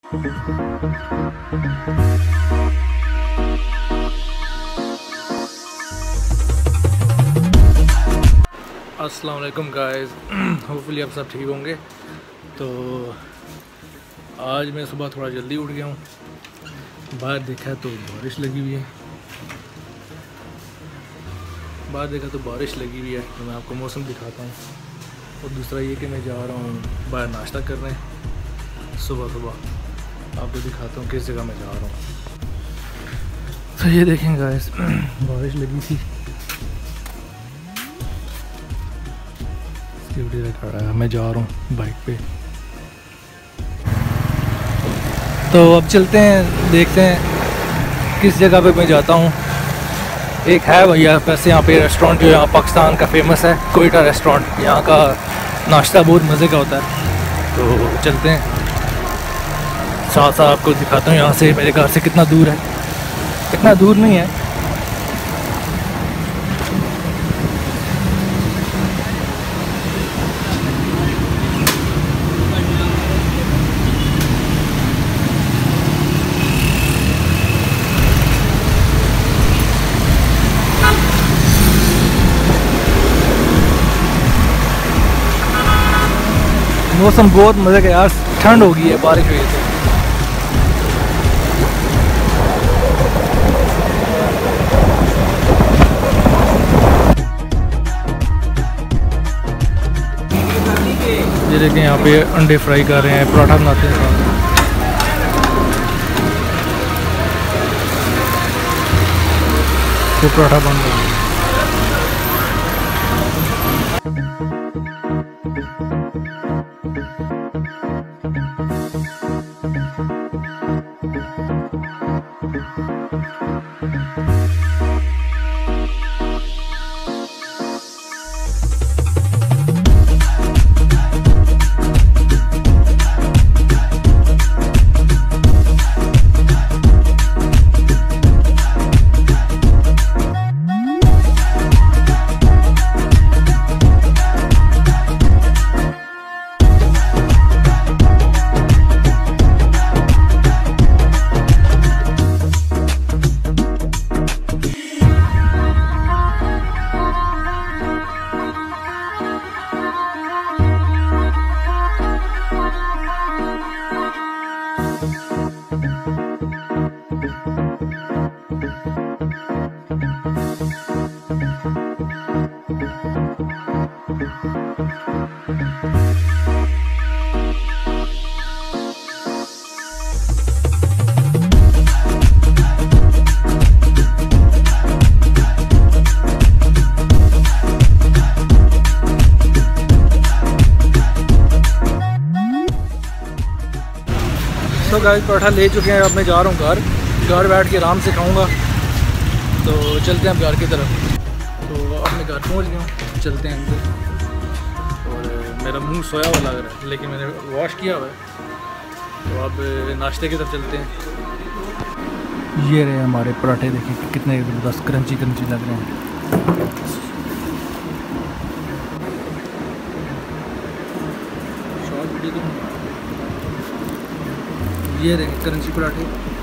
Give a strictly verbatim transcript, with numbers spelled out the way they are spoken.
अस्सलाम वालेकुम guys, hopefully आप सब ठीक होंगे। तो आज मैं सुबह थोड़ा जल्दी उठ गया हूँ। बाहर देखा तो बारिश लगी हुई है बाहर देखा तो बारिश लगी हुई है तो मैं आपको मौसम दिखाता हूँ। और दूसरा ये कि मैं जा रहा हूँ बाहर नाश्ता करने सुबह सुबह। आपको दिखाता हूँ किस जगह मैं जा रहा हूँ। तो ये देखें गाइस, बारिश लगी थी। सिक्योरिटी खड़ा है, मैं जा रहा हूँ बाइक पे। तो अब चलते हैं, देखते हैं किस जगह पे मैं जाता हूँ। एक है भैया वैसे यहाँ पे रेस्टोरेंट जो यहाँ पाकिस्तान का फेमस है, कोयटा रेस्टोरेंट। यहाँ का नाश्ता बहुत मज़े का होता है। तो चलते हैं, साथ साथ आपको दिखाता हूँ यहाँ से मेरे घर से कितना दूर है। इतना दूर नहीं है। मौसम बहुत मज़े का यार, ठंड हो गई है बारिश हुई है। तो ये देखें यहाँ पे अंडे फ्राई कर रहे हैं, पराठा बनाते हैं साथ। तो पराठा बन रहा है। तो गाइस पराठा ले चुके हैं, अब मैं जा रहा हूँ घर। घर बैठ के आराम से खाऊंगा। तो चलते हैं अब घर की तरफ। तो अब मैं घर पहुँच गया हूँ, चलते हैं अंदर। और मेरा मुंह सोया हुआ लग रहा है लेकिन मैंने वॉश किया हुआ है। तो अब नाश्ते की तरफ चलते हैं। ये रहे हमारे पराठे, देखिए कितने ज़बरदस्त क्रंची क्रंची लग रहे हैं। शॉर्ट वीडियो तो ये रहे क्रंची पराठे।